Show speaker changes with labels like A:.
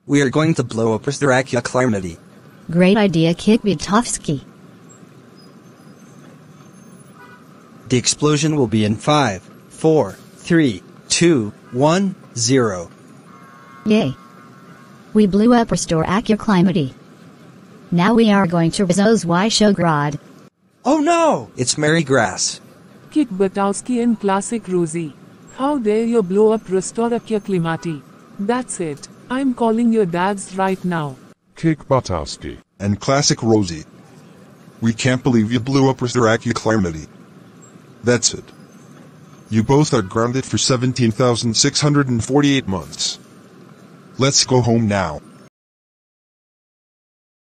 A: We are going to blow up Restauracja Klimaty.
B: Great idea, Butowski.
A: The explosion will be in 5, 4, 3, 2, 1, 0.
B: Yay. We blew up Restauracja Klimaty. Now we are going to Rozwishograd.
A: Oh no! It's Mary Grass.
C: Kick Butowski and classic Rosie. How dare you blow up Restauracja Klimaty? That's it. I'm calling your dads right now.
D: Kick Butowski
E: and classic Rosie. We can't believe you blew up Restauracja Klimaty. That's it. You both are grounded for 17,648 months. Let's go home now.